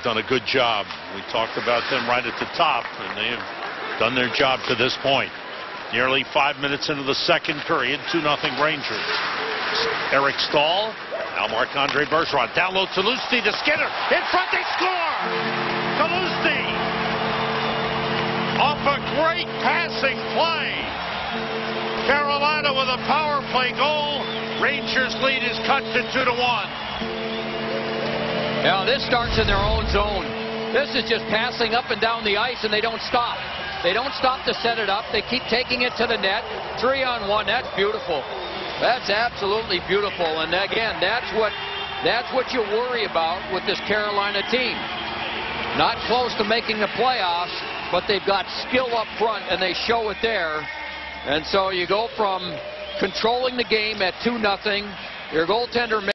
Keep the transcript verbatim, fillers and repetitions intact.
done a good job. We talked about them right at the top, and they have done their job to this point. Nearly five minutes into the second period, two nothing Rangers. Eric Stahl, now Marc-Andre Bergeron, down low, Tulowitzki to Skinner, in front, they score! Tulowitzki, off a great passing play. Carolina with a power play goal. Rangers lead is cut to two to one. Now this starts in their own zone. This is just passing up and down the ice, and they don't stop. They don't stop to set it up. They keep taking it to the net. Three on one. That's beautiful. That's absolutely beautiful. And again, that's what that's what you worry about with this Carolina team. Not close to making the playoffs, but they've got skill up front, and they show it there. And so you go from controlling the game at two nothing. Your goaltender